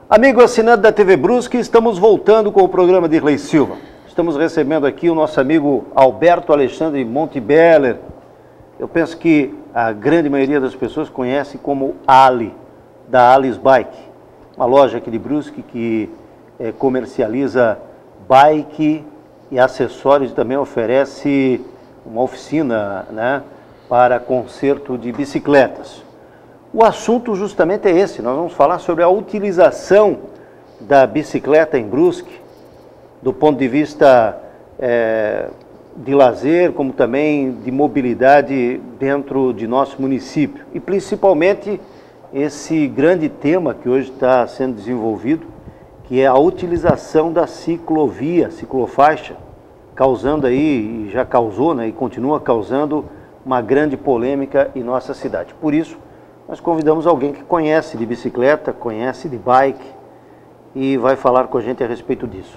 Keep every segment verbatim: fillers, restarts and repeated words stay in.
Amigo assinante da T V Brusque, estamos voltando com o programa de Dirley Silva. Estamos recebendo aqui o nosso amigo Alberto Alexandre Montebeller. Eu penso que a grande maioria das pessoas conhece como Ali, da Ali's Bike, uma loja aqui de Brusque que é, comercializa bike e acessórios e também oferece uma oficina, né, para conserto de bicicletas. O assunto justamente é esse, nós vamos falar sobre a utilização da bicicleta em Brusque, do ponto de vista é, de lazer, como também de mobilidade dentro de nosso município. E principalmente esse grande tema que hoje está sendo desenvolvido, que é a utilização da ciclovia, ciclofaixa, causando aí, e já causou, né, e continua causando uma grande polêmica em nossa cidade. Por isso, nós convidamos alguém que conhece de bicicleta, conhece de bike e vai falar com a gente a respeito disso.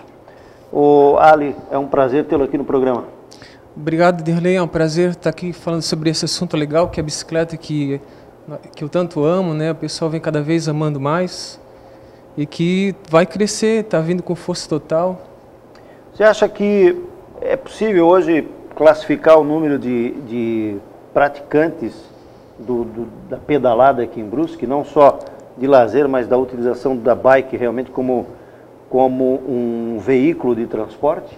O Ali, é um prazer tê-lo aqui no programa. Obrigado, Dirley. É um prazer estar aqui falando sobre esse assunto legal, que é a bicicleta que, que eu tanto amo, né? O pessoal vem cada vez amando mais e que vai crescer, está vindo com força total. Você acha que é possível hoje classificar o número de, de praticantes Do, do, da pedalada aqui em Brusque, não só de lazer, mas da utilização da bike realmente como, como um veículo de transporte?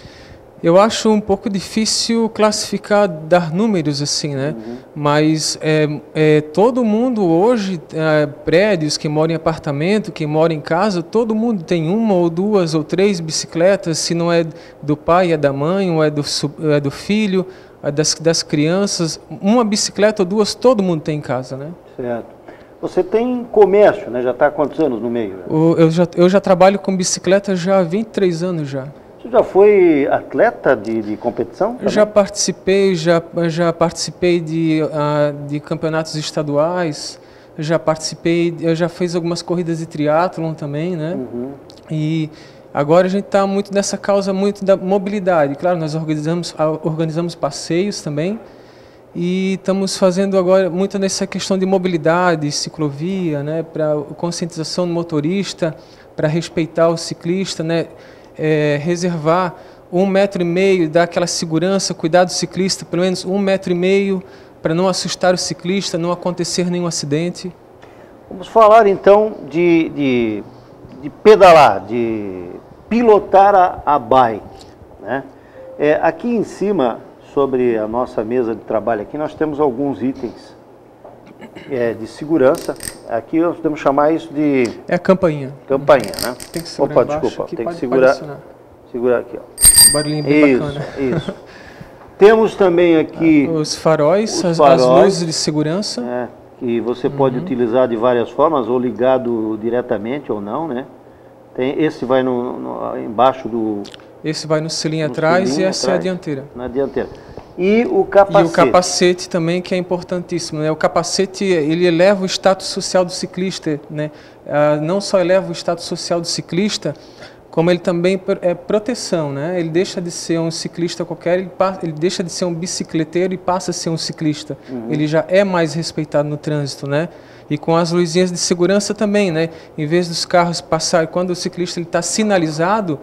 Eu acho um pouco difícil classificar, dar números assim, né? Uhum. Mas é, é, todo mundo hoje, é, prédios que moram em apartamento, que moram em casa, todo mundo tem uma ou duas ou três bicicletas, se não é do pai, é da mãe, ou é do, é do filho, Das, das crianças, uma bicicleta ou duas, todo mundo tem em casa, né? Certo. Você tem comércio, né? Já está há quantos anos no meio? O, eu, já, eu já trabalho com bicicleta já há vinte e três anos já. Você já foi atleta de, de competição? Também? Eu já participei, já, já participei de, uh, de campeonatos estaduais, já participei, eu já fiz algumas corridas de triatlon também, né? Uhum. E agora a gente está muito nessa causa muito da mobilidade. Claro, nós organizamos, organizamos passeios também e estamos fazendo agora muito nessa questão de mobilidade, ciclovia, né, para conscientização do motorista, para respeitar o ciclista, né, é, reservar um metro e meio, dar aquela segurança, cuidar do ciclista, pelo menos um metro e meio, para não assustar o ciclista, não acontecer nenhum acidente. Vamos falar então de, de, de pedalar, de pilotar a, a bike, né? É, aqui em cima, sobre a nossa mesa de trabalho aqui, nós temos alguns itens é, de segurança. Aqui nós podemos chamar isso de... É a campainha. Campainha, né? Tem que segurar. Opa, embaixo, desculpa, aqui, tem pode, que segurar, segurar aqui, ó. Barulhinho bem isso, bacana. Isso. Temos também aqui... Os faróis, os as, faróis, as luzes de segurança. É, que você pode uhum. utilizar de várias formas, ou ligado diretamente ou não, né? Tem, esse vai no, no, embaixo do... Esse vai no selinho atrás selinho e essa atrás, é a dianteira. Na dianteira. E o capacete. E o capacete também, que é importantíssimo, né? O capacete, ele eleva o status social do ciclista, né? Ah, não só eleva o status social do ciclista, como ele também é proteção, né? Ele deixa de ser um ciclista qualquer, ele, passa, ele deixa de ser um bicicleteiro e passa a ser um ciclista. Uhum. Ele já é mais respeitado no trânsito, né? E com as luzinhas de segurança também, né? Em vez dos carros passarem, quando o ciclista está sinalizado,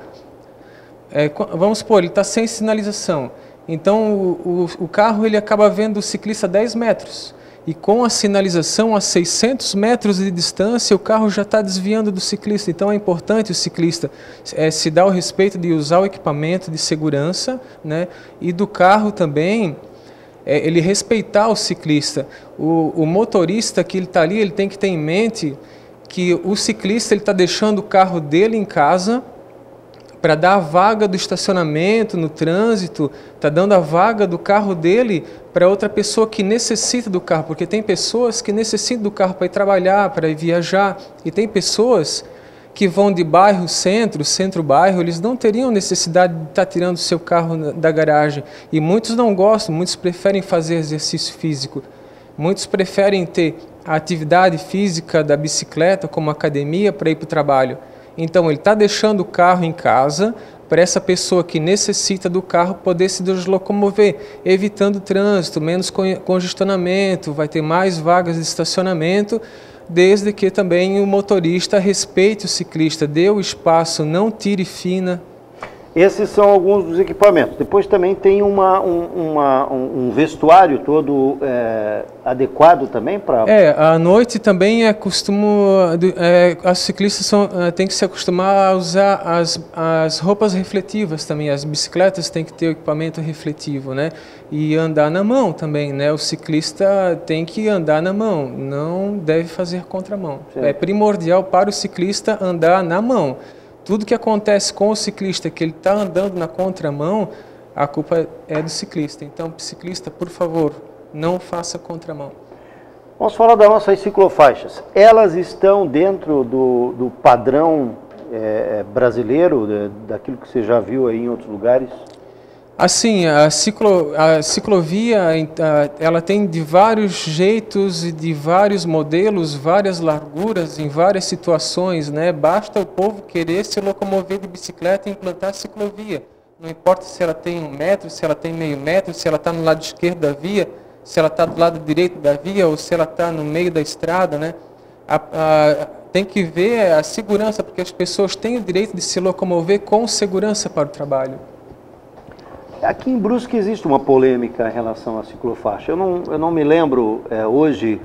é, vamos supor, ele está sem sinalização. Então o, o, o carro ele acaba vendo o ciclista a dez metros. E com a sinalização a seiscentos metros de distância, o carro já está desviando do ciclista. Então é importante o ciclista é, se dar o respeito de usar o equipamento de segurança, né? E do carro também... É, ele respeitar o ciclista. O, o motorista que ele está ali, ele tem que ter em mente que o ciclista está deixando o carro dele em casa para dar a vaga do estacionamento no trânsito, está dando a vaga do carro dele para outra pessoa que necessita do carro, porque tem pessoas que necessitam do carro para ir trabalhar, para ir viajar, e tem pessoas que vão de bairro, centro, centro-bairro, eles não teriam necessidade de estar tirando o seu carro da garagem. E muitos não gostam, muitos preferem fazer exercício físico. Muitos preferem ter a atividade física da bicicleta como academia para ir para o trabalho. Então ele está deixando o carro em casa para essa pessoa que necessita do carro poder se deslocomover, evitando trânsito, menos congestionamento, vai ter mais vagas de estacionamento, desde que também o motorista respeite o ciclista, dê o espaço, não tire fina. Esses são alguns dos equipamentos. Depois também tem uma, um, uma, um vestuário todo é, adequado também para... É, à noite também é costumo... É, as ciclistas são, têm que se acostumar a usar as, as roupas refletivas também. As bicicletas têm que ter o equipamento refletivo, né? E andar na mão também, né? O ciclista tem que andar na mão, não deve fazer contramão. Certo. É primordial para o ciclista andar na mão. Tudo que acontece com o ciclista, que ele está andando na contramão, a culpa é do ciclista. Então, ciclista, por favor, não faça contramão. Vamos falar das nossas ciclofaixas. Elas estão dentro do, do padrão é, brasileiro, de, daquilo que você já viu aí em outros lugares? Assim, a, ciclo, a ciclovia, ela tem de vários jeitos e de vários modelos, várias larguras, em várias situações, né? Basta o povo querer se locomover de bicicleta e implantar a ciclovia. Não importa se ela tem um metro, se ela tem meio metro, se ela está no lado esquerdo da via, se ela está do lado direito da via ou se ela está no meio da estrada, né? A, a, tem que ver a segurança, porque as pessoas têm o direito de se locomover com segurança para o trabalho. Aqui em Brusque existe uma polêmica em relação à ciclofaixa. Eu não, eu não me lembro é, hoje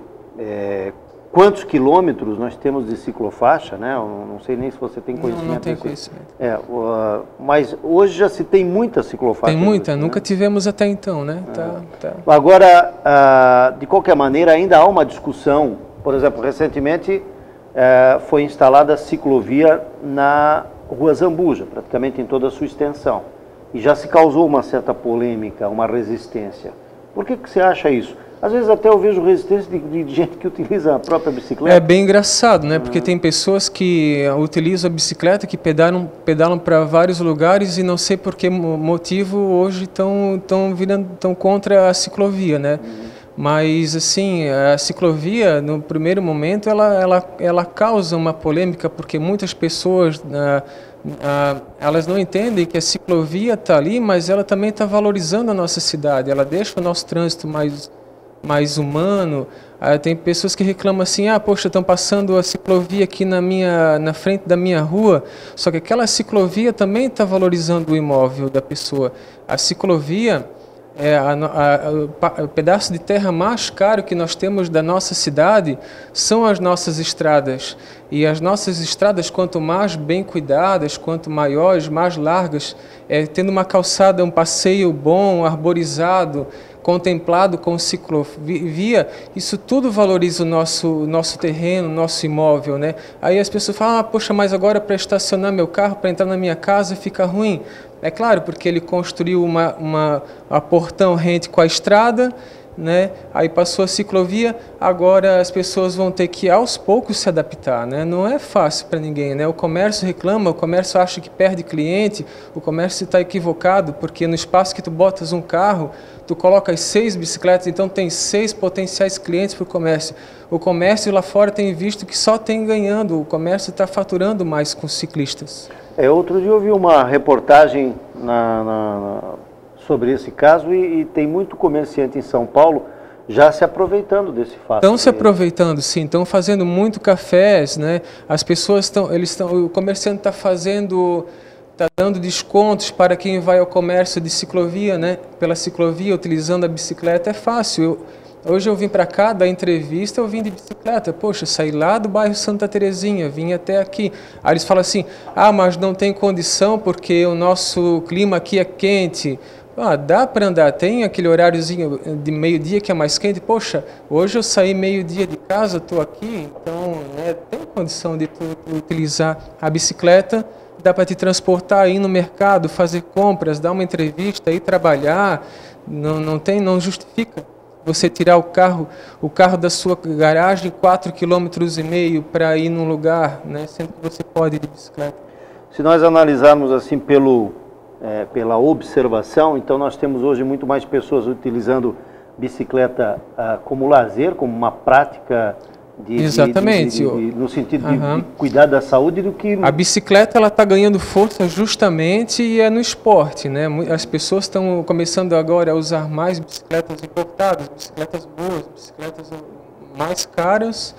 é, quantos quilômetros nós temos de ciclofaixa, né? Eu não sei nem se você tem conhecimento. Não, não tenho conhecimento. É, uh, mas hoje já se tem muita ciclofaixa. Tem muita, Brusque, nunca né? tivemos até então, né? É. Tá, tá. Agora, uh, de qualquer maneira, ainda há uma discussão. Por exemplo, recentemente uh, foi instalada a ciclovia na Rua Zambuja, praticamente em toda a sua extensão. E já se causou uma certa polêmica, uma resistência. Por que que você acha isso? Às vezes até eu vejo resistência de, de gente que utiliza a própria bicicleta. É bem engraçado, né? Porque uhum. tem pessoas que utilizam a bicicleta, que pedalam, pedalam para vários lugares e não sei por que motivo hoje estão estão virando tão contra a ciclovia, né? Uhum. Mas assim, a ciclovia no primeiro momento ela ela ela causa uma polêmica porque muitas pessoas ah, ah, elas não entendem que a ciclovia está ali, mas ela também está valorizando a nossa cidade. Ela deixa o nosso trânsito mais mais humano. Ah, tem pessoas que reclamam assim, ah, poxa, estão passando a ciclovia aqui na minha na frente da minha rua. Só que aquela ciclovia também está valorizando o imóvel da pessoa. A ciclovia É, a, a, a, o pedaço de terra mais caro que nós temos da nossa cidade são as nossas estradas. E as nossas estradas, quanto mais bem cuidadas, quanto maiores, mais largas, é, tendo uma calçada, um passeio bom, arborizado, contemplado com ciclovia, isso tudo valoriza o nosso, nosso terreno, nosso imóvel, né? Aí as pessoas falam, ah, poxa, mas agora para estacionar meu carro, para entrar na minha casa, fica ruim. É claro, porque ele construiu uma, uma, uma portão rente com a estrada, né? Aí passou a ciclovia, agora as pessoas vão ter que aos poucos se adaptar, né? Não é fácil para ninguém, né? O comércio reclama, o comércio acha que perde cliente, o comércio está equivocado, porque no espaço que tu botas um carro, tu colocas seis bicicletas, então tem seis potenciais clientes para o comércio. O comércio lá fora tem visto que só tem ganhando, o comércio está faturando mais com os ciclistas. É, outro dia eu vi uma reportagem na, na, na, sobre esse caso e, e tem muito comerciante em São Paulo já se aproveitando desse fato. Estão se aproveitando, sim, estão fazendo muito cafés, né? As pessoas estão, eles estão, o comerciante está fazendo, está dando descontos para quem vai ao comércio de ciclovia, né? Pela ciclovia, utilizando a bicicleta, é fácil. Eu, Hoje eu vim para cá, da entrevista, eu vim de bicicleta. Poxa, saí lá do bairro Santa Terezinha, vim até aqui. Aí eles falam assim, ah, mas não tem condição porque o nosso clima aqui é quente. Ah, dá para andar, tem aquele horáriozinho de meio-dia que é mais quente. Poxa, hoje eu saí meio-dia de casa, estou aqui, então né, tem condição de tu, tu utilizar a bicicleta. Dá para te transportar, ir no mercado, fazer compras, dar uma entrevista, ir trabalhar. Não, não tem, não justifica. Você tirar o carro, o carro da sua garagem, quatro quilômetros e meio para ir num lugar, né, sendo que você pode ir de bicicleta. Se nós analisarmos assim pelo, é, pela observação, então nós temos hoje muito mais pessoas utilizando bicicleta ah, como lazer, como uma prática de, Exatamente. de, de, de, de, no sentido uhum. de, de cuidar da saúde do que... A bicicleta ela está ganhando força justamente e é no esporte, né? As pessoas estão começando agora a usar mais bicicletas importadas, bicicletas boas, bicicletas mais caras,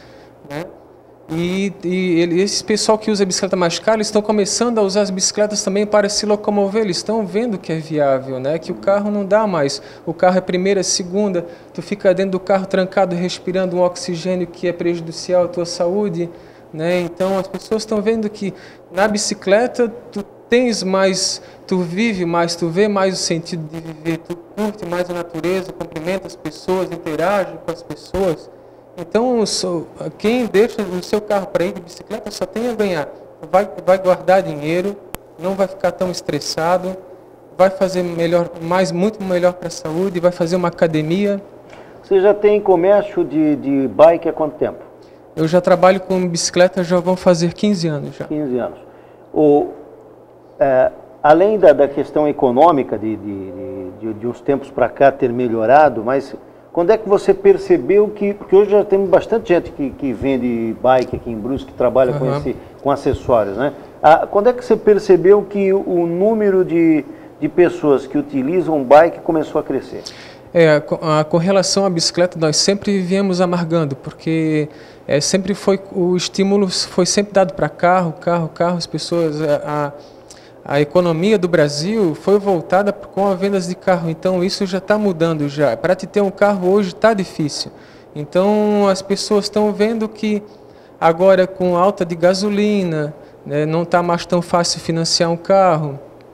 né? E, e ele, esse pessoal que usa bicicleta mais cara, eles estão começando a usar as bicicletas também para se locomover, eles estão vendo que é viável, né? Que o carro não dá mais, o carro é primeira, segunda, tu fica dentro do carro trancado, respirando um oxigênio que é prejudicial à tua saúde, né? Então as pessoas estão vendo que na bicicleta tu tens mais, tu vive mais, tu vê mais o sentido de viver, tu curte mais a natureza, cumprimenta as pessoas, interage com as pessoas. Então, quem deixa o seu carro para ir de bicicleta só tem a ganhar. Vai, vai guardar dinheiro, não vai ficar tão estressado, vai fazer melhor, mais, muito melhor para a saúde, vai fazer uma academia. Você já tem comércio de, de bike há quanto tempo? Eu já trabalho com bicicleta, já vão fazer quinze anos já. quinze anos. O, é, além da, da questão econômica de, de, de, de uns tempos para cá ter melhorado, mas quando é que você percebeu que... Porque hoje já tem bastante gente que, que vende bike aqui em Brusque, que trabalha uhum. com, esse, com acessórios, né? Ah, quando é que você percebeu que o número de, de pessoas que utilizam bike começou a crescer? É, a, a, com relação à bicicleta, nós sempre viemos amargando, porque é, sempre foi, o estímulo foi sempre dado para carro, carro, carro, as pessoas... A, a, A economia do Brasil foi voltada com a venda de carro, então isso já está mudando já. Para te ter um carro hoje está difícil. Então as pessoas estão vendo que agora com alta de gasolina, né, não está mais tão fácil financiar um carro.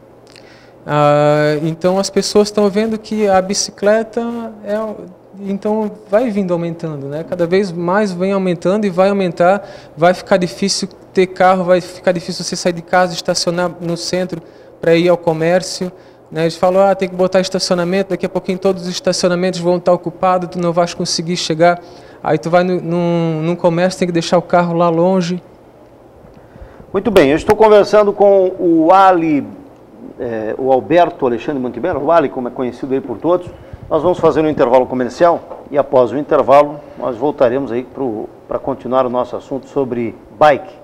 Ah, então as pessoas estão vendo que a bicicleta é, então vai vindo aumentando, né? Cada vez mais vem aumentando e vai aumentar, vai ficar difícil ter carro, vai ficar difícil você sair de casa, estacionar no centro para ir ao comércio, né? Eles falam, ah, tem que botar estacionamento, daqui a pouquinho todos os estacionamentos vão estar ocupados, tu não vais conseguir chegar, aí tu vai no, num, num comércio, tem que deixar o carro lá longe. Muito bem, eu estou conversando com o Ali, é, o Alberto Alexandre Montebello, o Ali, como é conhecido aí por todos. Nós vamos fazer um intervalo comercial e após o intervalo nós voltaremos aí para continuar o nosso assunto sobre bike.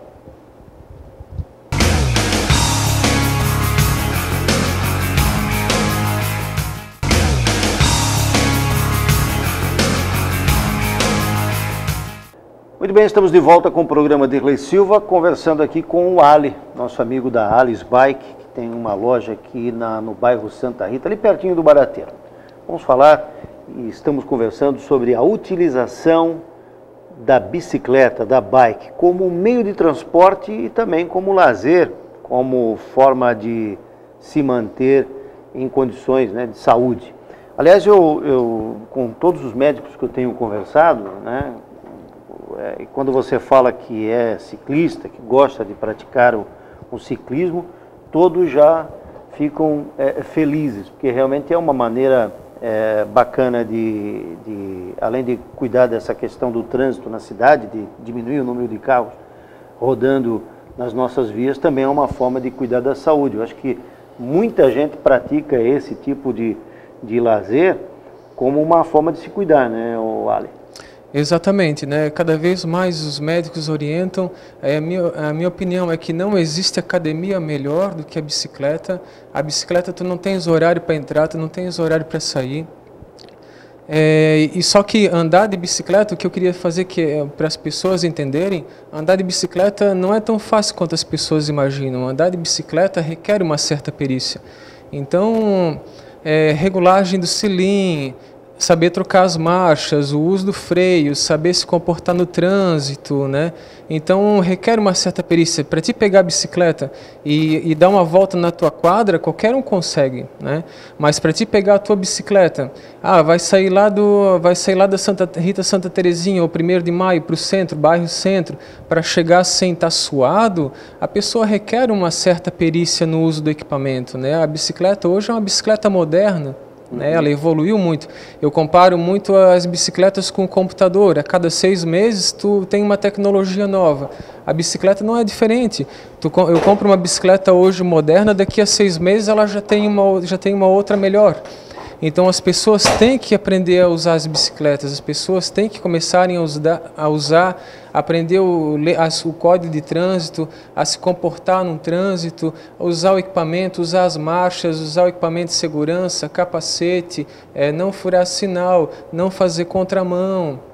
Muito bem, estamos de volta com o programa Dirley Silva, conversando aqui com o Ali, nosso amigo da Alice Bike, que tem uma loja aqui na, no bairro Santa Rita, ali pertinho do Barateiro. Vamos falar e estamos conversando sobre a utilização da bicicleta, da bike, como meio de transporte e também como lazer, como forma de se manter em condições, né, de saúde. Aliás, eu, eu, com todos os médicos que eu tenho conversado, né, é, quando você fala que é ciclista, que gosta de praticar o, o ciclismo, todos já ficam é, felizes, porque realmente é uma maneira é, bacana de, de, além de cuidar dessa questão do trânsito na cidade, de diminuir o número de carros rodando nas nossas vias, também é uma forma de cuidar da saúde. Eu acho que muita gente pratica esse tipo de, de lazer como uma forma de se cuidar, né, Ali? Exatamente, né? Cada vez mais os médicos orientam, é, a, minha, a minha opinião é que não existe academia melhor do que a bicicleta. A bicicleta tu não tens horário para entrar, tu não tens horário para sair. É, e só que andar de bicicleta, o que eu queria fazer que é, para as pessoas entenderem, andar de bicicleta não é tão fácil quanto as pessoas imaginam. Andar de bicicleta requer uma certa perícia. Então, é, regulagem do selim, saber trocar as marchas, o uso do freio, saber se comportar no trânsito, né? Então requer uma certa perícia. Para ti pegar a bicicleta e, e dar uma volta na tua quadra, qualquer um consegue, né? Mas para ti pegar a tua bicicleta, ah, vai sair lá do, vai sair lá da Santa Rita Santa Terezinha, ou primeiro de maio, para o centro, bairro centro, para chegar sem estar suado, a pessoa requer uma certa perícia no uso do equipamento, né? A bicicleta hoje é uma bicicleta moderna. Né, ela evoluiu muito. Eu comparo muito as bicicletas com o computador. A cada seis meses tu tem uma tecnologia nova. A bicicleta não é diferente. Tu, eu compro uma bicicleta hoje moderna, daqui a seis meses ela já tem uma, já tem uma outra melhor. Então as pessoas têm que aprender a usar as bicicletas, as pessoas têm que começarem a usar, a usar aprender o, o código de trânsito, a se comportar num trânsito, usar o equipamento, usar as marchas, usar o equipamento de segurança, capacete, é, não furar sinal, não fazer contramão.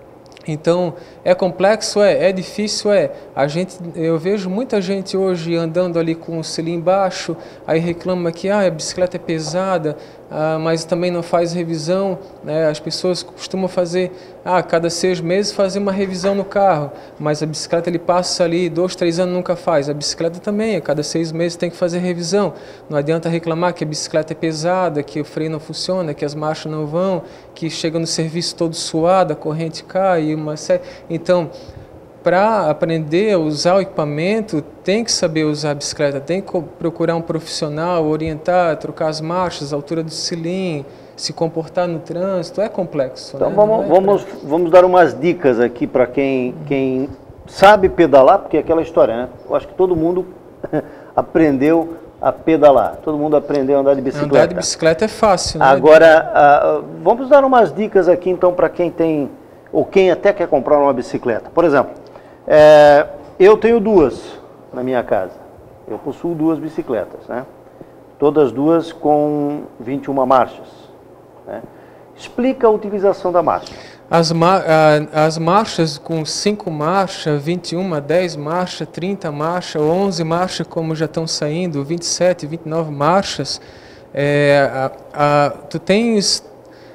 Então, é complexo? É. É difícil? É. A gente, eu vejo muita gente hoje andando ali com o selim baixo, aí reclama que ah, a bicicleta é pesada, ah, mas também não faz revisão, né? As pessoas costumam fazer, ah, cada seis meses fazer uma revisão no carro, mas a bicicleta ele passa ali dois, três anos nunca faz. A bicicleta também, a cada seis meses tem que fazer revisão. Não adianta reclamar que a bicicleta é pesada, que o freio não funciona, que as marchas não vão, que chega no serviço todo suado, a corrente cai, uma série. Então, para aprender a usar o equipamento, tem que saber usar a bicicleta, tem que procurar um profissional, orientar, trocar as marchas, a altura do selim, se comportar no trânsito, é complexo. Então né? vamos, é vamos, pra... vamos dar umas dicas aqui para quem, quem sabe pedalar, porque é aquela história, né? Eu acho que todo mundo aprendeu a pedalar, todo mundo aprendeu a andar de bicicleta. Andar de bicicleta é fácil, né? Agora, uh, vamos dar umas dicas aqui então para quem tem, ou quem até quer comprar uma bicicleta. Por exemplo, É, eu tenho duas na minha casa, eu possuo duas bicicletas, né? Todas duas com vinte e uma marchas, né? Explica a utilização da marcha. As, ma as marchas com cinco marchas, vinte e uma, dez marchas, trinta marchas, onze marchas como já estão saindo, vinte e sete, vinte e nove marchas, é, a, a, tu tens...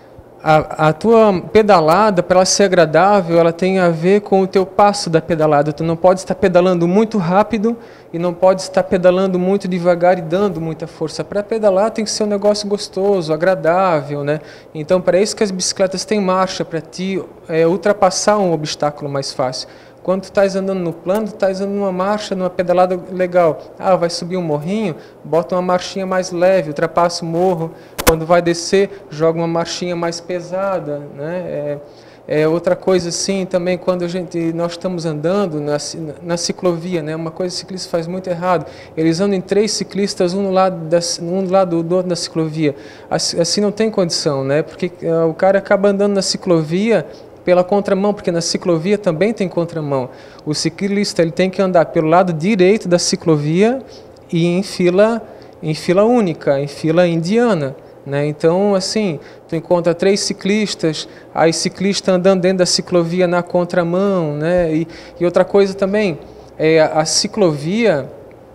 A, a tua pedalada, para ela ser agradável, ela tem a ver com o teu passo da pedalada. Tu não pode estar pedalando muito rápido e não pode estar pedalando muito devagar e dando muita força. Para pedalar tem que ser um negócio gostoso, agradável, né? Então, para isso que as bicicletas têm marcha, para ti é, ultrapassar um obstáculo mais fácil. Quando tu estás andando no plano, tu estás andando numa marcha, numa pedalada legal. Ah, vai subir um morrinho, bota uma marchinha mais leve, ultrapassa o morro. Quando vai descer, joga uma marchinha mais pesada, né? É, é outra coisa assim também, quando a gente, nós estamos andando na, na ciclovia, né? Uma coisa que o ciclista faz muito errado. Eles andam em três ciclistas, um no lado, da, um do lado do outro da ciclovia. Assim, assim não tem condição, né? Porque uh, o cara acaba andando na ciclovia pela contramão, porque na ciclovia também tem contramão. O ciclista ele tem que andar pelo lado direito da ciclovia e em fila, em fila única, em fila indiana, né? Então, assim, tu encontra três ciclistas, aí ciclista andando dentro da ciclovia na contramão, né? E, e outra coisa também, é a ciclovia,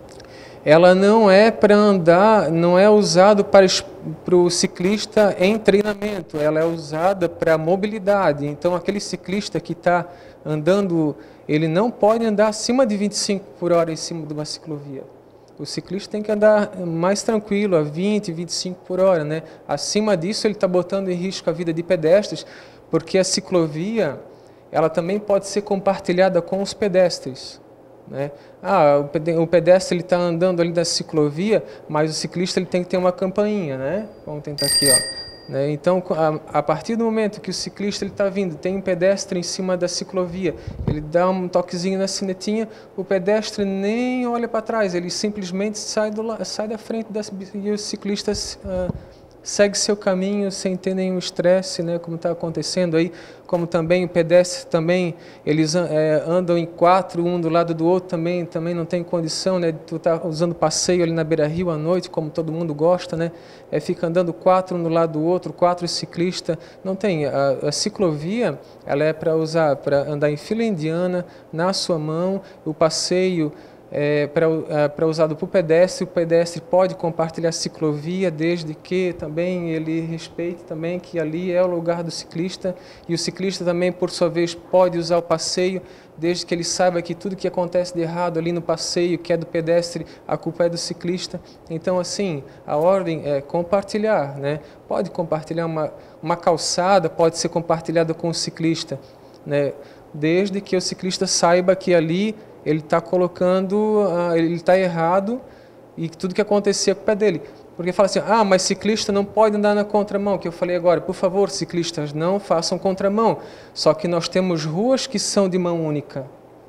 ela não é para andar, não é usado para, para o ciclista em treinamento, ela é usada para mobilidade. Então, aquele ciclista que está andando, ele não pode andar acima de vinte e cinco por hora em cima de uma ciclovia. O ciclista tem que andar mais tranquilo, a vinte, vinte e cinco por hora, né? Acima disso, ele está botando em risco a vida de pedestres, porque a ciclovia, ela também pode ser compartilhada com os pedestres, né? Ah, o pedestre está andando ali da ciclovia, mas o ciclista ele tem que ter uma campainha, né? Vamos tentar aqui, ó. Né? Então, a, a partir do momento que o ciclista está vindo, tem um pedestre em cima da ciclovia, ele dá um toquezinho na sinetinha, o pedestre nem olha para trás, ele simplesmente sai, do, sai da frente das, e o ciclista uh, segue seu caminho sem ter nenhum estresse, né, como está acontecendo aí, como também o pedestre também, eles é, andam em quatro, um do lado do outro, também, também não tem condição, né, tu tá usando passeio ali na beira-rio à noite, como todo mundo gosta, né, é, fica andando quatro um do lado do outro, quatro ciclistas, não tem, a, a ciclovia, ela é para usar, para andar em fila indiana, na sua mão, o passeio, É, para é, usado por pedestre, o pedestre pode compartilhar a ciclovia desde que também ele respeite também que ali é o lugar do ciclista, e o ciclista também por sua vez pode usar o passeio desde que ele saiba que tudo que acontece de errado ali no passeio, que é do pedestre, a culpa é do ciclista. Então assim, a ordem é compartilhar, né? Pode compartilhar uma, uma calçada, pode ser compartilhada com o ciclista, né? Desde que o ciclista saiba que ali ele está colocando, uh, ele está errado e tudo que acontecia com o pé dele. Porque fala assim, ah, mas ciclista não pode andar na contramão, que eu falei agora, por favor, ciclistas, não façam contramão. Só que nós temos ruas que são de mão única.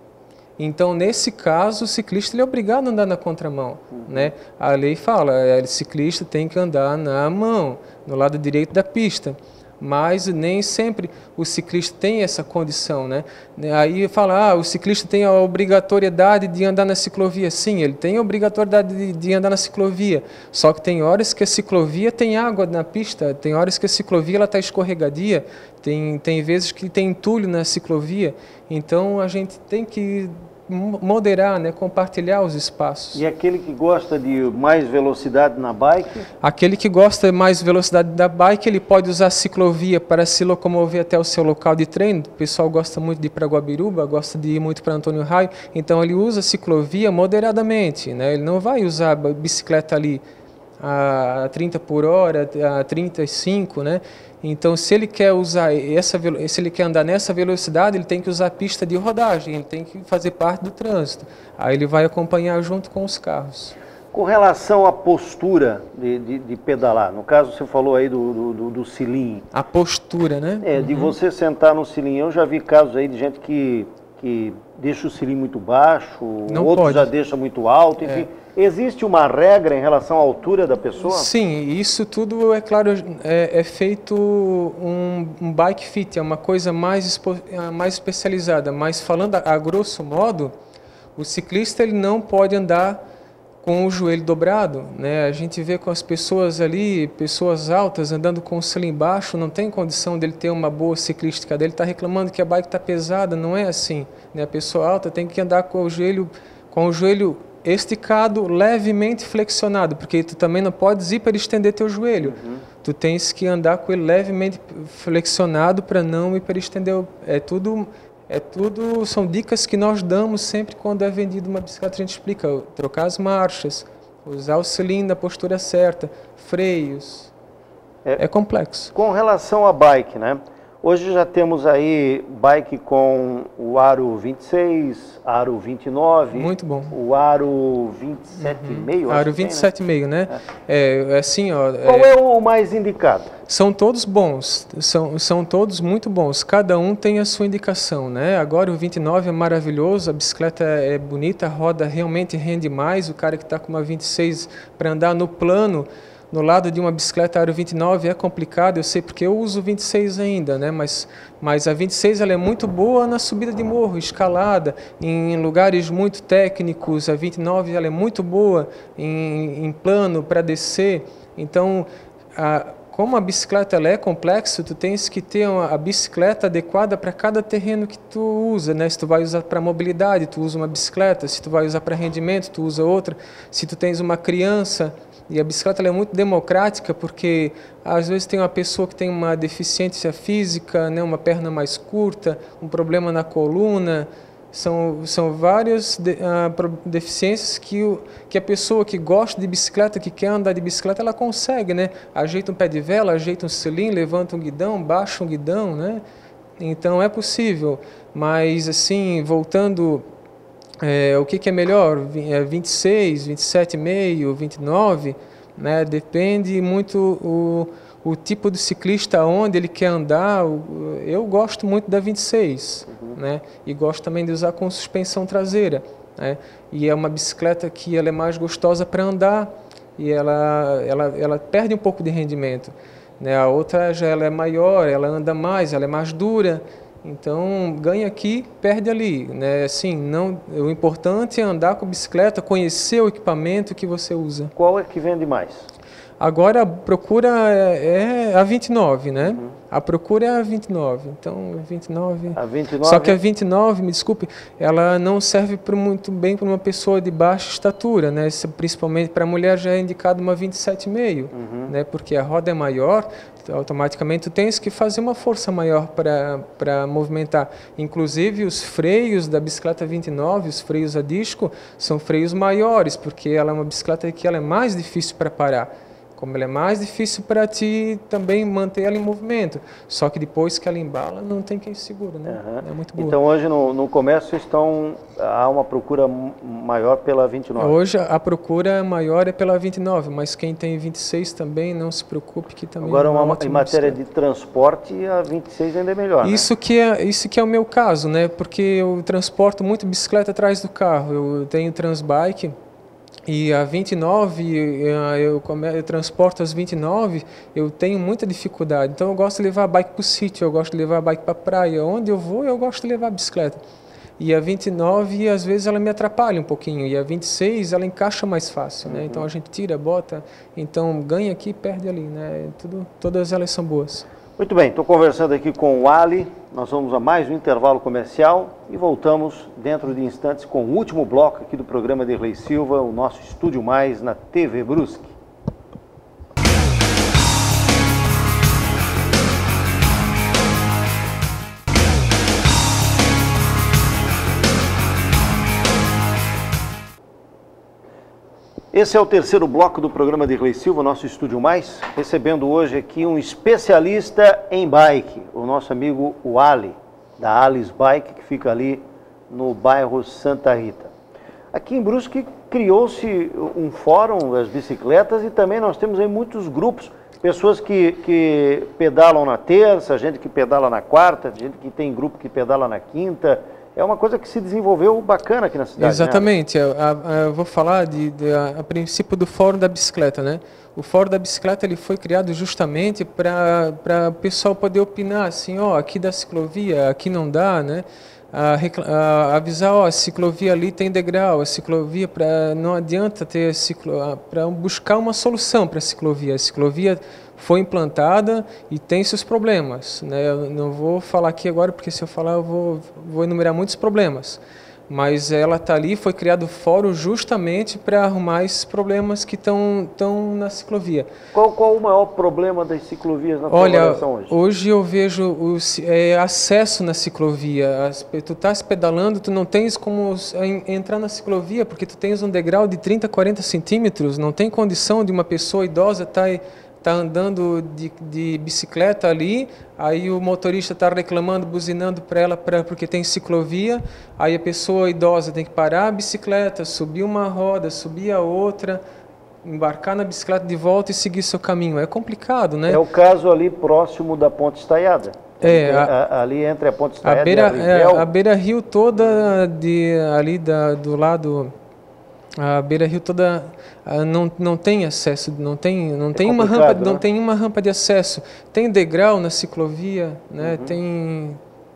Então, nesse caso, o ciclista ele é obrigado a andar na contramão, uhum. né? A lei fala, o ciclista tem que andar na mão, no lado direito da pista. mas nem sempre o ciclista tem essa condição, né? Aí fala, ah, o ciclista tem a obrigatoriedade de andar na ciclovia. Sim, ele tem a obrigatoriedade de, de andar na ciclovia, só que tem horas que a ciclovia tem água na pista, tem horas que a ciclovia está escorregadia, tem, tem vezes que tem entulho na ciclovia, então a gente tem que moderar, né, compartilhar os espaços. E aquele que gosta de mais velocidade na bike? Aquele que gosta de mais velocidade da bike, ele pode usar a ciclovia para se locomover até o seu local de treino. O pessoal gosta muito de ir para Guabiruba, gosta de ir muito para Antônio Raio, então ele usa a ciclovia moderadamente, né? Ele não vai usar a bicicleta ali a trinta por hora, a trinta e cinco, né? Então, se ele quer usar essa, se ele quer andar nessa velocidade, ele tem que usar a pista de rodagem, ele tem que fazer parte do trânsito. Aí ele vai acompanhar junto com os carros. Com relação à postura de, de, de pedalar, no caso você falou aí do, do, do cilinho. A postura, né? É, de uhum. você sentar no cilinho. Eu já vi casos aí de gente que, que deixa o cilinho muito baixo, Não outros pode. já deixa muito alto, enfim. É. Existe uma regra em relação à altura da pessoa? Sim, isso tudo, é claro, é, é feito um, um bike fit, é uma coisa mais, mais especializada, mas falando a, a grosso modo, o ciclista ele não pode andar com o joelho dobrado, né? A gente vê com as pessoas ali, pessoas altas andando com o selim baixo, não tem condição dele ter uma boa ciclística dele, está reclamando que a bike está pesada, não é assim, né? A pessoa alta tem que andar com o joelho, com o joelho esticado, levemente flexionado, porque tu também não podes hiperestender teu joelho. Uhum. Tu tens que andar com ele levemente flexionado para não hiperestender. É tudo, é tudo, são dicas que nós damos sempre quando é vendido uma bicicleta. A gente explica, trocar as marchas, usar o cilindro na postura certa, freios. É, é complexo. Com relação à bike, né? Hoje já temos aí bike com o aro vinte e seis, aro vinte e nove. Muito bom. O aro vinte e sete vírgula cinco. Uhum. Aro vinte e sete vírgula cinco, né? É. É, é assim, ó. Qual é... é o mais indicado? São todos bons, são, são todos muito bons. Cada um tem a sua indicação, né? Agora o vinte e nove é maravilhoso, a bicicleta é bonita, a roda realmente rende mais. O cara que está com uma vinte e seis para andar no plano, no lado de uma bicicleta aro vinte e nove é complicado, eu sei porque eu uso vinte e seis ainda, né? Mas, mas a vinte e seis ela é muito boa na subida de morro, escalada, em lugares muito técnicos. A vinte e nove ela é muito boa em, em plano para descer. Então, a, como a bicicleta ela é complexa, tu tens que ter uma, a bicicleta adequada para cada terreno que tu usa, né? Se tu vai usar para mobilidade, tu usa uma bicicleta. Se tu vai usar para rendimento, tu usa outra. Se tu tens uma criança... E a bicicleta ela é muito democrática porque às vezes tem uma pessoa que tem uma deficiência física, né, uma perna mais curta, um problema na coluna. São, são várias de, uh, deficiências que, o, que a pessoa que gosta de bicicleta, que quer andar de bicicleta, ela consegue, né? Ajeita um pé de vela, ajeita um cilindro, levanta um guidão, baixa um guidão, né? Então é possível. Mas assim, voltando... É, o que, que é melhor? vinte e seis, vinte e sete vírgula cinco, vinte e nove, né? Depende muito o, o tipo de ciclista, onde ele quer andar. Eu gosto muito da vinte e seis, uhum. né? E gosto também de usar com suspensão traseira, né? E é uma bicicleta que ela é mais gostosa para andar e ela, ela, ela perde um pouco de rendimento, né? A outra já ela é maior, ela anda mais, ela é mais dura. Então, ganha aqui, perde ali, né? Assim, não, o importante é andar com a bicicleta, conhecer o equipamento que você usa. Qual é que vende mais? Agora, a procura é, é a vinte e nove, né? Uhum. A procura é a vinte e nove. Então, a vinte e nove... A vinte e nove... Só que a vinte e nove, me desculpe, ela não serve pro, muito bem para uma pessoa de baixa estatura, né? Principalmente para a mulher já é indicado uma vinte e sete vírgula cinco, uhum. né? Porque a roda é maior, automaticamente tu tens que fazer uma força maior para para movimentar. Inclusive os freios da bicicleta vinte e nove, os freios a disco, são freios maiores, porque ela é uma bicicleta que ela é mais difícil para parar. Como ela é mais difícil para ti também manter ela em movimento. Só que depois que ela embala, não tem quem segura, né? Uhum. É muito boa. Então hoje no, no comércio estão, há uma procura maior pela vinte e nove? Hoje a procura maior é pela vinte e nove, mas quem tem vinte e seis também, não se preocupe que também... Agora, uma, em matéria de transporte, a vinte e seis ainda é melhor, isso, né? que é, isso que é o meu caso, né? Porque eu transporto muito bicicleta atrás do carro. Eu tenho Transbike, E a vinte e nove, eu, come- eu transporto as vinte e nove, eu tenho muita dificuldade. Então eu gosto de levar a bike para o sítio, eu gosto de levar a bike para a praia. Onde eu vou, eu gosto de levar a bicicleta. E a vinte e nove, às vezes, ela me atrapalha um pouquinho. E a vinte e seis, ela encaixa mais fácil, né? Então a gente tira, bota, então ganha aqui, perde ali, né? Tudo, todas elas são boas. Muito bem, estou conversando aqui com o Ali, nós vamos a mais um intervalo comercial e voltamos dentro de instantes com o último bloco aqui do programa Derlei Silva, o nosso Estúdio Mais na T V Brusque. Esse é o terceiro bloco do programa Derlei Silva, nosso Estúdio Mais, recebendo hoje aqui um especialista em bike, o nosso amigo o Ali, da Ali's Bike, que fica ali no bairro Santa Rita. Aqui em Brusque criou-se um fórum das bicicletas e também nós temos aí muitos grupos, pessoas que, que pedalam na terça, gente que pedala na quarta, gente que tem grupo que pedala na quinta. É uma coisa que se desenvolveu bacana aqui na cidade. Exatamente. Né? Eu, eu, eu vou falar de, de, a, a princípio do Fórum da Bicicleta, né? O Fórum da Bicicleta ele foi criado justamente para para o pessoal poder opinar assim, ó, aqui da ciclovia, aqui não dá, né? A, a, avisar, ó, a ciclovia ali tem degrau, a ciclovia para não adianta ter ciclo, para buscar uma solução para a ciclovia. A ciclovia foi implantada e tem seus problemas, né? Eu não vou falar aqui agora porque se eu falar eu vou, vou enumerar muitos problemas, mas ela está ali, foi criado o fórum justamente para arrumar esses problemas que estão estão na ciclovia. Qual, qual o maior problema das ciclovias na tua avaliação hoje? Hoje eu vejo o é, acesso na ciclovia. As, tu estás pedalando, tu não tens como entrar na ciclovia porque tu tens um degrau de trinta, quarenta centímetros, não tem condição de uma pessoa idosa estar tá, tá andando de, de bicicleta ali, aí o motorista está reclamando, buzinando para ela pra, porque tem ciclovia, aí a pessoa idosa tem que parar a bicicleta, subir uma roda, subir a outra, embarcar na bicicleta de volta e seguir seu caminho. É complicado, né? É o caso ali próximo da Ponte Estaiada. É, a, a, ali entre a Ponte Estaiada a beira, e a Rivel. É, a beira-rio toda de, ali da, do lado... A beira-rio toda não, não tem acesso, não tem, não, é tem uma rampa, né? não tem uma rampa de acesso. Tem degrau na ciclovia, né? Uhum. Tem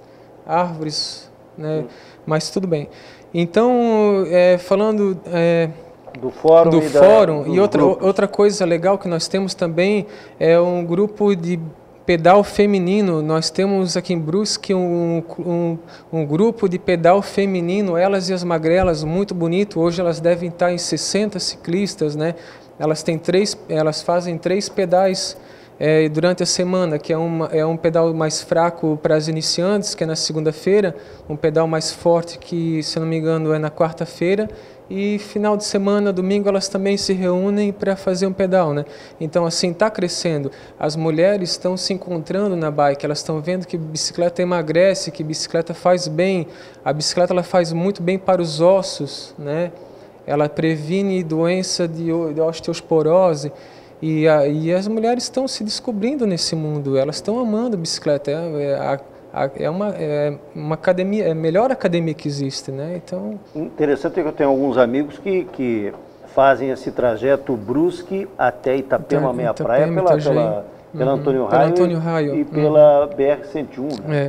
árvores, né? Uhum. Mas tudo bem. Então, é, falando é, do fórum, do e, fórum da, e outra, outra coisa legal que nós temos também é um grupo de pedal feminino. Nós temos aqui em Brusque um, um, um grupo de pedal feminino, Elas e as Magrelas, muito bonito. Hoje elas devem estar em sessenta ciclistas, né? Elas têm três, elas fazem três pedais é, durante a semana, que é, uma, é um pedal mais fraco para as iniciantes, que é na segunda-feira, um pedal mais forte que, se não me engano, é na quarta-feira. E final de semana, domingo, elas também se reúnem para fazer um pedal, né? Então, assim, está crescendo. As mulheres estão se encontrando na bike, elas estão vendo que bicicleta emagrece, que bicicleta faz bem. A bicicleta ela faz muito bem para os ossos, né? Ela previne doença de, de osteoporose. E, a, e as mulheres estão se descobrindo nesse mundo, elas estão amando a bicicleta. É, a, É uma, é uma academia, é a melhor academia que existe, né? Então... Interessante é que eu tenho alguns amigos que, que fazem esse trajeto Brusque até Itapema, Ita, Meia Itapema, Praia, pela, pela, pela, uhum, Antônio Raio, Antônio Raio e, e pela uhum. B R cento e um. Né?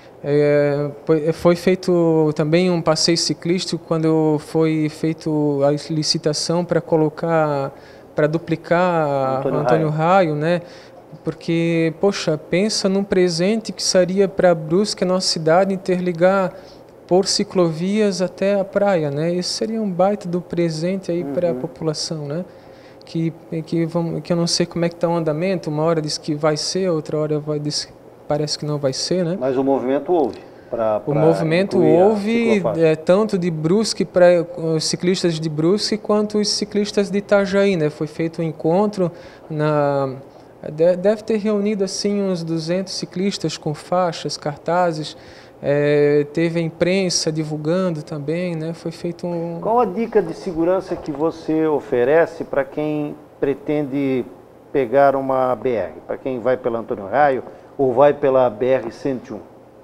É, é, foi feito também um passeio ciclístico quando foi feito a licitação para colocar, para duplicar Antônio, Antônio Raio, Raio, né? Porque, poxa, pensa num presente que seria para Brusque, a nossa cidade, interligar por ciclovias até a praia, né? Esse seria um baita do presente aí uhum. para a população, né? Que, que, vamos, que eu não sei como é que está o andamento, uma hora diz que vai ser, outra hora vai, diz, parece que não vai ser, né? Mas o movimento houve. Pra, pra o movimento houve, é, tanto de Brusque para os ciclistas de Brusque, quanto os ciclistas de Itajaí, né? Foi feito um encontro na... Deve ter reunido assim uns duzentos ciclistas com faixas, cartazes, é, teve a imprensa divulgando também, né? Foi feito um... Qual a dica de segurança que você oferece para quem pretende pegar uma B R, para quem vai pela Antônio Raio ou vai pela B R cento e um?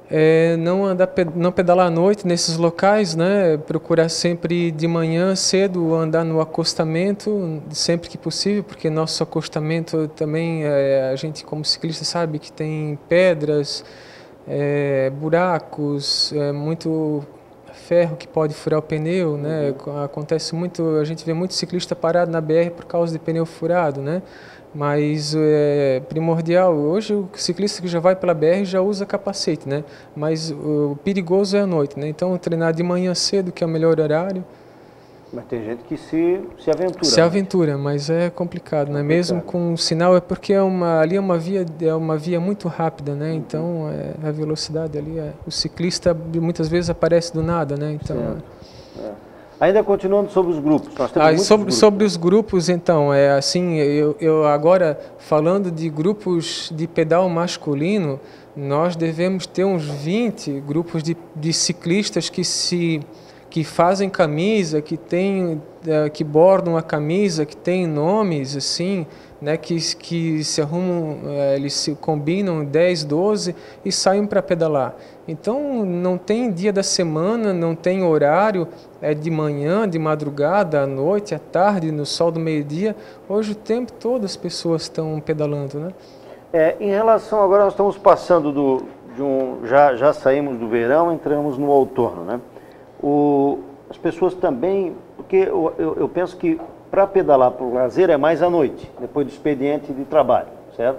É, não andar, não pedalar à noite nesses locais, né? Procurar sempre de manhã cedo andar no acostamento, sempre que possível, porque nosso acostamento também, é, a gente como ciclista sabe que tem pedras, é, buracos, é, muito ferro que pode furar o pneu, né? Uhum. Acontece muito, a gente vê muito ciclista parado na B R por causa de pneu furado, né? Mas é primordial, hoje o ciclista que já vai pela B R já usa capacete, né? Mas o perigoso é à noite, né? Então treinar de manhã cedo, que é o melhor horário. Mas tem gente que se, se aventura. Se aventura, mas é complicado, né? Mesmo com o sinal, é porque é uma, ali é uma via, é uma via muito rápida, né? Então é, a velocidade ali, é, o ciclista muitas vezes aparece do nada, né? Então, é. Ainda continuando sobre os grupos. Nós temos ah, sobre, grupos. sobre os grupos, então, é assim, eu, eu agora falando de grupos de pedal masculino, nós devemos ter uns vinte grupos de, de ciclistas que se que fazem camisa, que tem, que bordam a camisa, que tem nomes assim, né, que, que se arrumam, eles se combinam dez, doze e saem para pedalar. Então não tem dia da semana, não tem horário, é de manhã, de madrugada, à noite, à tarde, no sol do meio-dia. Hoje o tempo todo as pessoas estão pedalando, né? É, em relação, agora nós estamos passando do, de um, já, já saímos do verão, entramos no outono, né? O, as pessoas também, porque eu, eu, eu penso que para pedalar para o lazer é mais à noite, depois do expediente de trabalho, certo?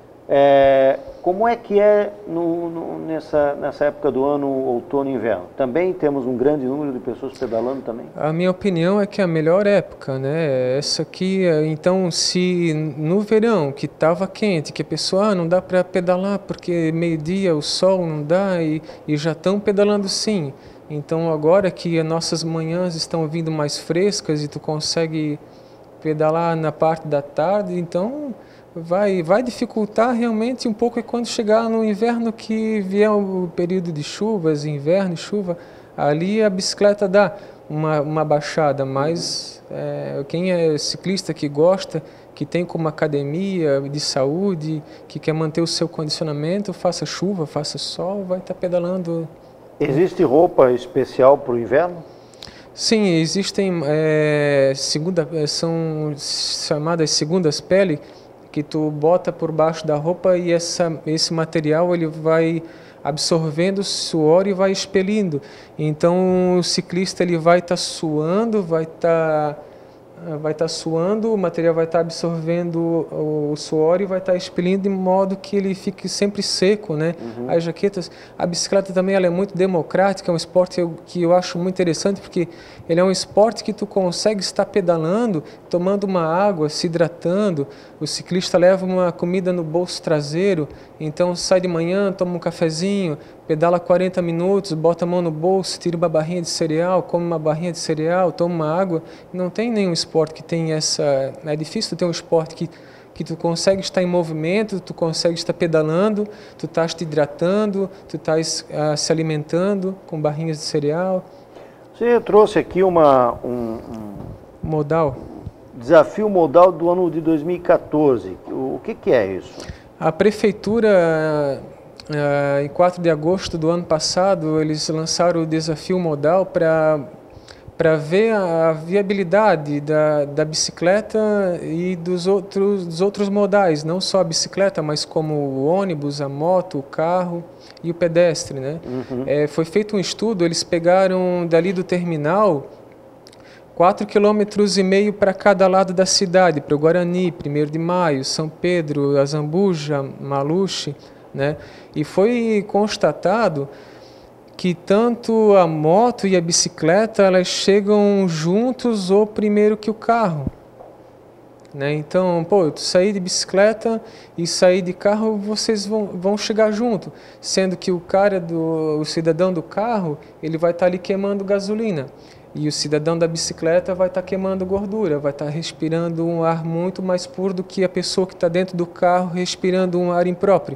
É, como é que é no, no, nessa, nessa época do ano, outono e inverno? Também temos um grande número de pessoas pedalando também? A minha opinião é que é a melhor época, né? Essa aqui, então, se no verão, que estava quente, que a pessoa, ah, não dá para pedalar porque meio-dia o sol não dá e, e já estão pedalando sim. Então agora que as nossas manhãs estão vindo mais frescas e tu consegue pedalar na parte da tarde, então vai, vai dificultar realmente um pouco quando chegar no inverno, que vier o período de chuvas, inverno e chuva, ali a bicicleta dá uma, uma baixada, mas é, quem é ciclista que gosta, que tem como academia de saúde, que quer manter o seu condicionamento, faça chuva, faça sol, vai estar pedalando. Existe roupa especial para o inverno? Sim, existem é, segunda, são chamadas segundas peles, que tu bota por baixo da roupa e essa, esse material ele vai absorvendo o suor e vai expelindo. Então o ciclista ele vai estar tá suando, vai estar tá, vai estar tá suando, o material vai estar tá absorvendo o, o suor e vai estar tá expelindo de modo que ele fique sempre seco, né? Uhum. As jaquetas, a bicicleta também ela é muito democrática, é um esporte que eu, que eu acho muito interessante, porque ele é um esporte que tu consegue estar pedalando, tomando uma água, se hidratando. O ciclista leva uma comida no bolso traseiro, então sai de manhã, toma um cafezinho, pedala quarenta minutos, bota a mão no bolso, tira uma barrinha de cereal, come uma barrinha de cereal, toma uma água. Não tem nenhum esporte que tem essa... É difícil ter um esporte que, que tu consegue estar em movimento, tu consegue estar pedalando, tu estás te hidratando, tu estás ah, se alimentando com barrinhas de cereal. Você trouxe aqui uma, um, um modal. Desafio modal do ano de dois mil e quatorze. O, o que, que é isso? A prefeitura... Uh, em quatro de agosto do ano passado, eles lançaram o desafio modal para para ver a viabilidade da, da bicicleta e dos outros, dos outros modais, não só a bicicleta, mas como o ônibus, a moto, o carro e o pedestre, né? Uhum. É, foi feito um estudo, eles pegaram dali do terminal quatro quilômetros e meio para cada lado da cidade, para o Guarani, primeiro de maio, São Pedro, Azambuja, Maluche, né? E foi constatado que tanto a moto e a bicicleta elas chegam juntos ou primeiro que o carro, né? Então, pô, eu sair de bicicleta e sair de carro, vocês vão, vão chegar junto, sendo que o cara do o cidadão do carro ele vai estar ali queimando gasolina e o cidadão da bicicleta vai estar queimando gordura, vai estar respirando um ar muito mais puro do que a pessoa que está dentro do carro respirando um ar impróprio.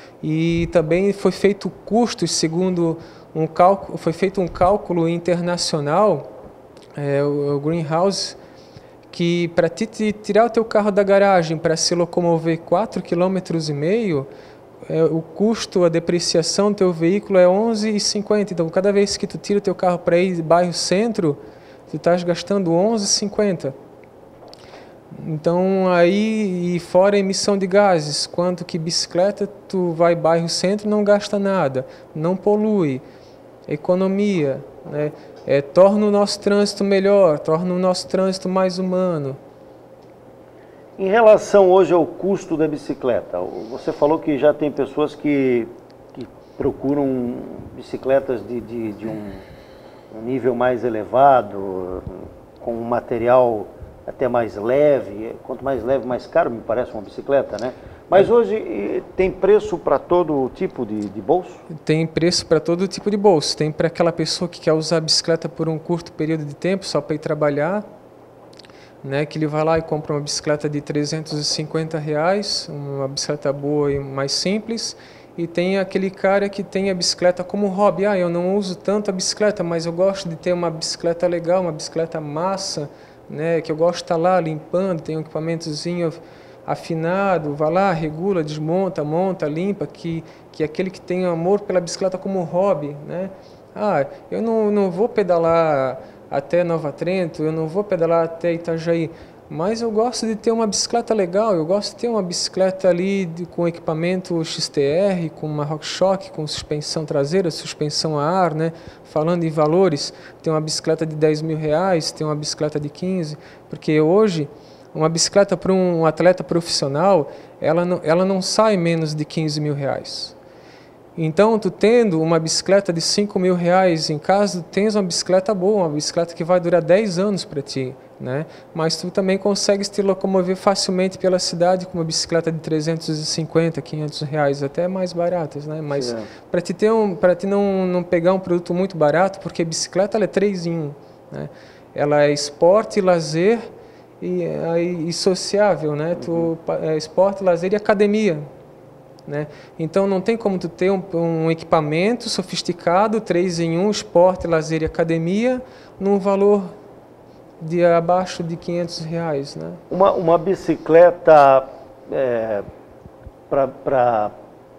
E também foi feito custos, segundo um cálculo, foi feito um cálculo internacional, é, o, o Greenhouse, que para ti tirar o teu carro da garagem para se locomover quatro quilômetros e meio, é, o custo, a depreciação do teu veículo é onze reais e cinquenta centavos. Então, cada vez que tu tira o teu carro para ir bairro centro, tu estás gastando onze reais e cinquenta centavos. Então, aí, e fora a emissão de gases, quanto que bicicleta, tu vai bairro centro não gasta nada, não polui, economia, né? É, torna o nosso trânsito melhor, torna o nosso trânsito mais humano. Em relação hoje ao custo da bicicleta, você falou que já tem pessoas que, que procuram bicicletas de, de, de um, um nível mais elevado, com um material até mais leve. Quanto mais leve, mais caro, me parece uma bicicleta, né? Mas hoje tem preço para todo tipo de, de bolso? Tem preço para todo tipo de bolso. Tem para aquela pessoa que quer usar a bicicleta por um curto período de tempo, só para ir trabalhar, né, que ele vai lá e compra uma bicicleta de trezentos e cinquenta reais, uma bicicleta boa e mais simples. E tem aquele cara que tem a bicicleta como hobby. Ah, eu não uso tanto a bicicleta, mas eu gosto de ter uma bicicleta legal, uma bicicleta massa, né, que eu gosto de estar lá limpando, tem um equipamentozinho afinado, vai lá, regula, desmonta, monta, limpa, que, que é aquele que tem amor pela bicicleta como hobby, né? Ah, eu não, não vou pedalar até Nova Trento, eu não vou pedalar até Itajaí, mas eu gosto de ter uma bicicleta legal, eu gosto de ter uma bicicleta ali de, com equipamento X T R, com uma RockShox, com suspensão traseira, suspensão a ar, né? Falando em valores, tem uma bicicleta de dez mil reais, tem uma bicicleta de quinze, porque hoje uma bicicleta para um atleta profissional, ela não, ela não sai menos de quinze mil reais. Então, tu tendo uma bicicleta de cinco mil reais em casa, tu tens uma bicicleta boa, uma bicicleta que vai durar dez anos para ti, né? Mas tu também consegues te locomover facilmente pela cidade com uma bicicleta de trezentos e cinquenta, quinhentos reais, até mais baratas, né? Mas para ti, ter um, para ti não, não pegar um produto muito barato, porque a bicicleta ela é três em um, né? Ela é esporte, lazer e, e, e sociável, né? Uhum. Tu, é esporte, lazer e academia, né? Então não tem como tu ter um, um equipamento sofisticado, três em um, esporte, lazer e academia, num valor de abaixo de quinhentos reais, né? Uma, uma bicicleta é, para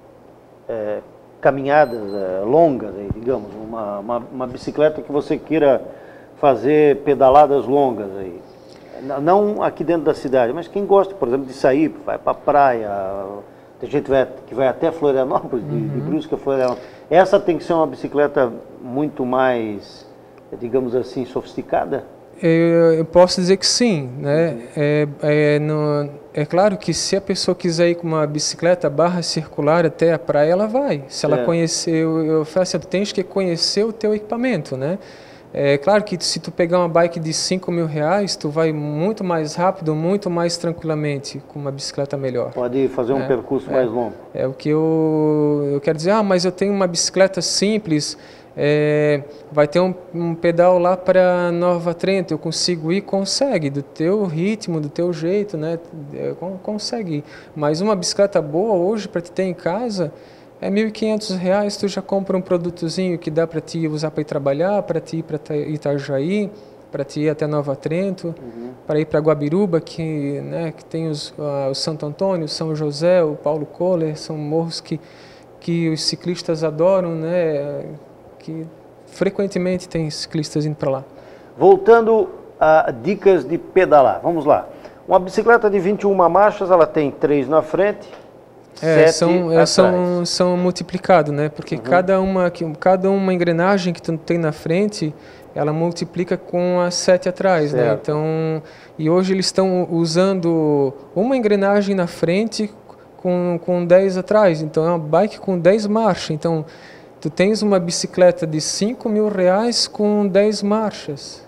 é, caminhadas é, longas, digamos, uma, uma, uma bicicleta que você queira fazer pedaladas longas aí. Não aqui dentro da cidade, mas quem gosta, por exemplo, de sair, vai para a praia, tem gente que vai, que vai até Florianópolis, de, uhum. de Brusque a Florianópolis. Essa tem que ser uma bicicleta muito mais, digamos assim, sofisticada? Eu, eu posso dizer que sim, né? Uhum. É, é, no, é claro que se a pessoa quiser ir com uma bicicleta barra circular até a praia, ela vai. Se ela é. conhecer, eu, eu falo assim, tu tens que conhecer o teu equipamento, né? É claro que se tu pegar uma bike de cinco mil reais, tu vai muito mais rápido, muito mais tranquilamente com uma bicicleta melhor. Pode fazer um é, percurso é, mais longo. É o que eu, eu quero dizer, ah, mas eu tenho uma bicicleta simples, é, vai ter um, um pedal lá para Nova Trento, eu consigo ir? Consegue, do teu ritmo, do teu jeito, né? Consegue ir. Mas uma bicicleta boa hoje para te ter em casa, é mil e quinhentos reais, tu já compra um produtozinho que dá para ti usar para ir trabalhar, para ti ir para Itajaí, para ti ir até Nova Trento, uhum. para ir para Guabiruba, que, né, que tem os, uh, o Santo Antônio, São José, o Paulo Kohler, são morros que, que os ciclistas adoram, né, que frequentemente tem ciclistas indo para lá. Voltando a dicas de pedalar, vamos lá. Uma bicicleta de vinte e uma marchas, ela tem três na frente, É, são, é, são, são multiplicados, né? Porque uhum. cada, uma, cada uma engrenagem que tu tem na frente, ela multiplica com as sete atrás, certo. né? Então, e hoje eles estão usando uma engrenagem na frente com, com dez atrás. Então, é uma bike com dez marchas. Então, tu tens uma bicicleta de cinco mil reais com dez marchas.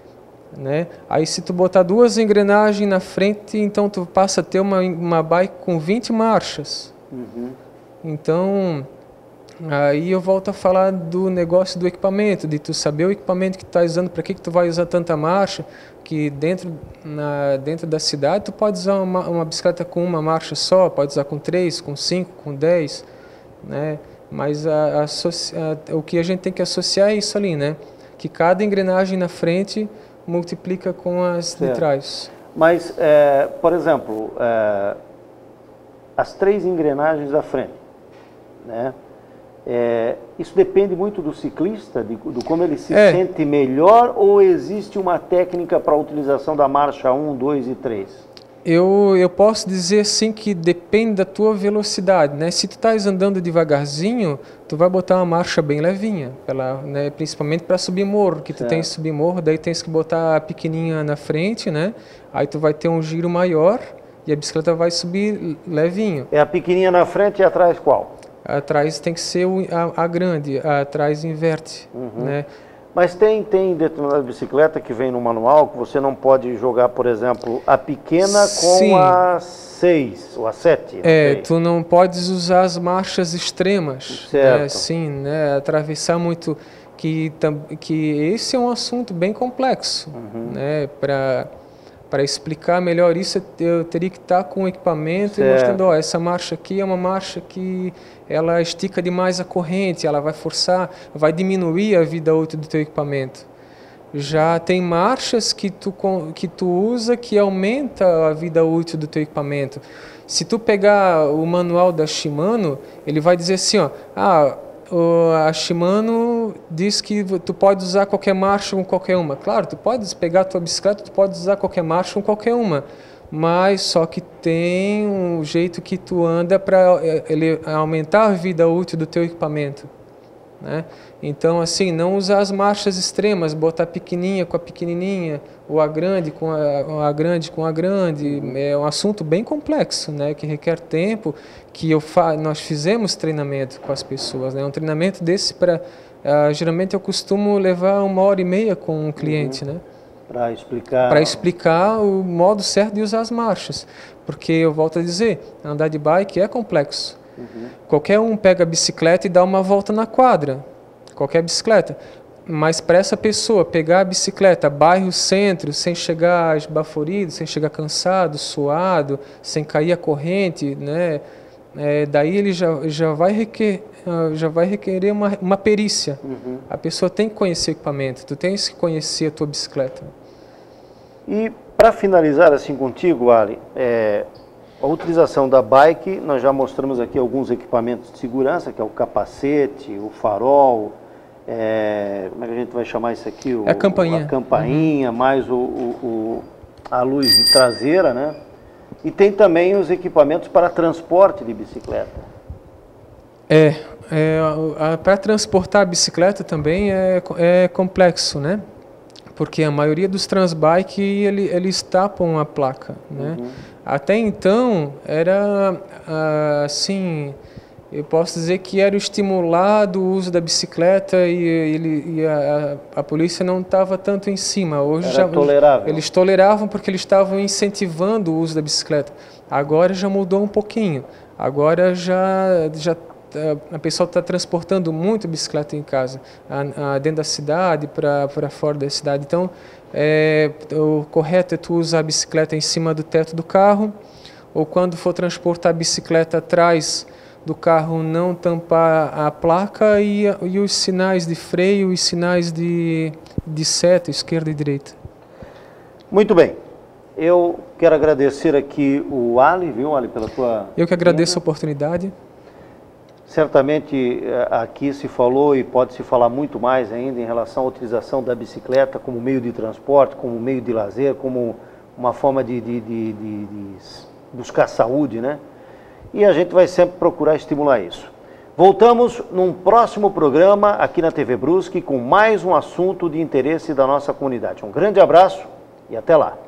Né? Aí se tu botar duas engrenagens na frente, então tu passa a ter uma, uma bike com vinte marchas. Uhum. Então, aí eu volto a falar do negócio do equipamento, de tu saber o equipamento que tu está usando, para que, que tu vai usar tanta marcha, que dentro, na, dentro da cidade tu pode usar uma, uma bicicleta com uma marcha só, pode usar com três, com cinco, com dez, né? Mas a, a, a, o que a gente tem que associar é isso ali, né? Que cada engrenagem na frente multiplica com as certo. de trás. Mas, é, por exemplo, é, as três engrenagens da frente, né? É, isso depende muito do ciclista, de, do como ele se é. sente melhor, ou existe uma técnica para a utilização da marcha um, dois e três? Eu, eu posso dizer sim que depende da tua velocidade, né? Se tu estás andando devagarzinho, tu vai botar uma marcha bem levinha, pela, né? Principalmente para subir morro, que tu certo. tens que subir morro, daí tens que botar a pequenininha na frente, né? Aí tu vai ter um giro maior e a bicicleta vai subir levinho. É a pequenininha na frente e atrás qual? Atrás tem que ser o, a, a grande, atrás inverte, uhum. né? Mas tem, tem determinada bicicleta que vem no manual que você não pode jogar, por exemplo, a pequena com Sim. a seis ou a sete. É, sei. tu não podes usar as marchas extremas. Certo. Né? Sim, né? Atravessar muito, que, que esse é um assunto bem complexo, uhum. né? Para para explicar melhor isso, eu teria que estar com o equipamento certo. E mostrando, ó, essa marcha aqui é uma marcha que ela estica demais a corrente, ela vai forçar, vai diminuir a vida útil do teu equipamento. Já tem marchas que tu, que tu usa que aumenta a vida útil do teu equipamento. Se tu pegar o manual da Shimano, ele vai dizer assim, ó, ah, a Shimano diz que tu pode usar qualquer marcha com qualquer uma. Claro, tu pode pegar a tua bicicleta, tu pode usar qualquer marcha com qualquer uma. Mas só que tem um jeito que tu anda para ele aumentar a vida útil do teu equipamento, né? Então, assim, não usar as marchas extremas, botar a pequenininha com a pequenininha, ou a grande com a, a grande com a grande, é um assunto bem complexo, né? Que requer tempo, que eu fa nós fizemos treinamento com as pessoas, né? Um treinamento desse, para uh, geralmente eu costumo levar uma hora e meia com um cliente, uhum. né? Para explicar... Para explicar o modo certo de usar as marchas. Porque, eu volto a dizer, andar de bike é complexo. Uhum. Qualquer um pega a bicicleta e dá uma volta na quadra. Qualquer bicicleta. Mas para essa pessoa pegar a bicicleta, bairro centro, sem chegar esbaforido, sem chegar cansado, suado, sem cair a corrente, né? É, daí ele já, já, vai requer, já vai requerer uma, uma perícia. Uhum. A pessoa tem que conhecer o equipamento, tu tens que conhecer a tua bicicleta. E para finalizar assim contigo, Ali, é, a utilização da bike, nós já mostramos aqui alguns equipamentos de segurança, que é o capacete, o farol, é, como é que a gente vai chamar isso aqui? O, é a campainha. A campainha, uhum. mais o, o, o, a luz de traseira, né? E tem também os equipamentos para transporte de bicicleta. É, é para transportar a bicicleta também é, é complexo, né? Porque a maioria dos transbike, ele, eles tapam a placa, né? Uhum. Até então, era assim, eu posso dizer que era estimulado o uso da bicicleta e, ele, e a, a polícia não estava tanto em cima. Hoje era já, tolerável. Eles toleravam porque eles estavam incentivando o uso da bicicleta. Agora já mudou um pouquinho. Agora já... já a pessoa está transportando muito bicicleta em casa, a, a, dentro da cidade para fora da cidade. Então, é, o correto é tu usar a bicicleta em cima do teto do carro, ou quando for transportar a bicicleta atrás do carro, não tampar a placa e, e os sinais de freio e sinais de, de seta, esquerda e direita. Muito bem. Eu quero agradecer aqui o Ali, viu, Ali, pela tua... Eu que agradeço a oportunidade. Certamente aqui se falou e pode se falar muito mais ainda em relação à utilização da bicicleta como meio de transporte, como meio de lazer, como uma forma de, de, de, de, de buscar saúde, né? E a gente vai sempre procurar estimular isso. Voltamos num próximo programa aqui na T V Brusque com mais um assunto de interesse da nossa comunidade. Um grande abraço e até lá.